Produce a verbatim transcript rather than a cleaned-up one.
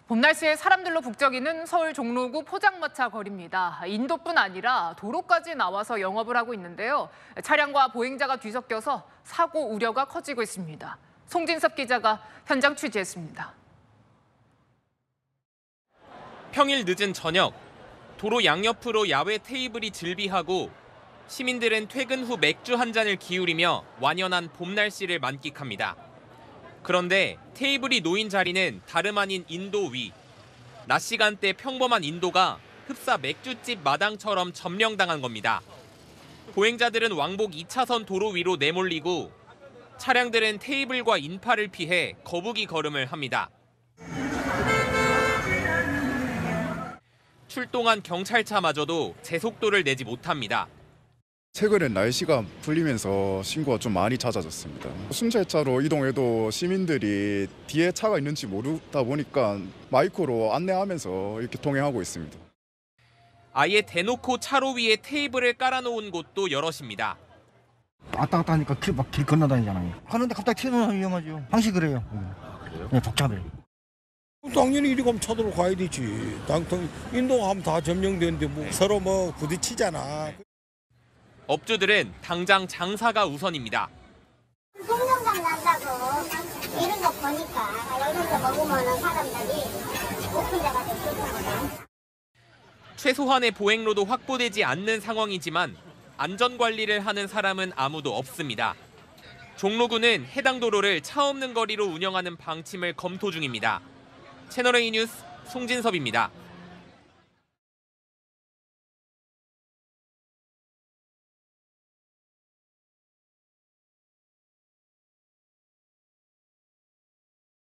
봄 날씨에 사람들로 북적이는 서울 종로구 포장마차 거리입니다. 인도뿐 아니라 도로까지 나와서 영업을 하고 있는데요. 차량과 보행자가 뒤섞여서 사고 우려가 커지고 있습니다. 송진섭 기자가 현장 취재했습니다. 평일 늦은 저녁, 도로 양옆으로 야외 테이블이 즐비하고 시민들은 퇴근 후 맥주 한 잔을 기울이며 완연한 봄 날씨를 만끽합니다. 그런데 테이블이 놓인 자리는 다름 아닌 인도 위. 낮 시간대 평범한 인도가 흡사 맥주집 마당처럼 점령당한 겁니다. 보행자들은 왕복 이 차선 도로 위로 내몰리고 차량들은 테이블과 인파를 피해 거북이 걸음을 합니다. 출동한 경찰차마저도 제속도를 내지 못합니다. 최근엔 날씨가 풀리면서 신고가 좀 많이 잦아졌습니다. 순찰차로 이동해도 시민들이 뒤에 차가 있는지 모르다 보니까 마이크로 안내하면서 이렇게 통행하고 있습니다. 아예 대놓고 차로 위에 테이블을 깔아놓은 곳도 여럿입니다. 왔다 갔다 하니까 길, 막 길 건너다니잖아요. 하는데 갑자기 튀어나오면 위험하죠. 항시 그래요. 아, 그래요? 네, 복잡해요. 당연히 이리 가면 차도로 가야 되지. 당통 인도하면 다 점령되는데 뭐 서로 뭐 부딪히잖아. 업주들은 당장 장사가 우선입니다. 통영감 난다고 이런 거 보니까 여기서 먹으면 사람들이 고픈 데가 좀 좋습니다. 최소한의 보행로도 확보되지 않는 상황이지만 안전관리를 하는 사람은 아무도 없습니다. 종로구는 해당 도로를 차 없는 거리로 운영하는 방침을 검토 중입니다. 채널A 뉴스 송진섭입니다.